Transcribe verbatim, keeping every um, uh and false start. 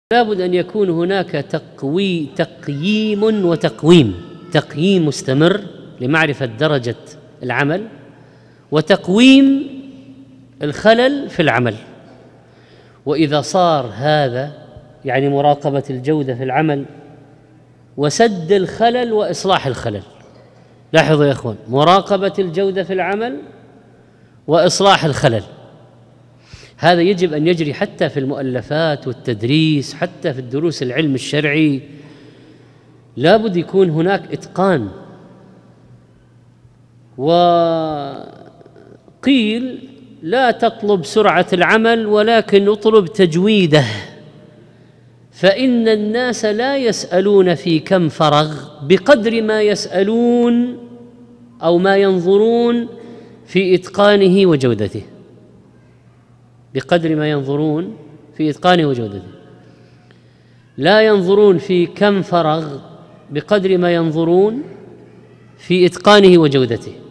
لابد أن يكون هناك تقوي تقييم وتقويم، تقييم مستمر لمعرفة درجة العمل، وتقويم الخلل في العمل. وإذا صار هذا يعني مراقبة الجودة في العمل وسد الخلل وإصلاح الخلل. لاحظوا يا أخوان، مراقبة الجودة في العمل وإصلاح الخلل، هذا يجب أن يجري حتى في المؤلفات والتدريس، حتى في الدروس العلم الشرعي لابد يكون هناك إتقان. وقيل لا تطلب سرعة العمل ولكن اطلب تجويده، فإن الناس لا يسألون في كم فرغ بقدر ما يسألون أو ما ينظرون في إتقانه وجودته، بقدر ما ينظرون في إتقانه وجودته. لا ينظرون في كم فرغ بقدر ما ينظرون في إتقانه وجودته.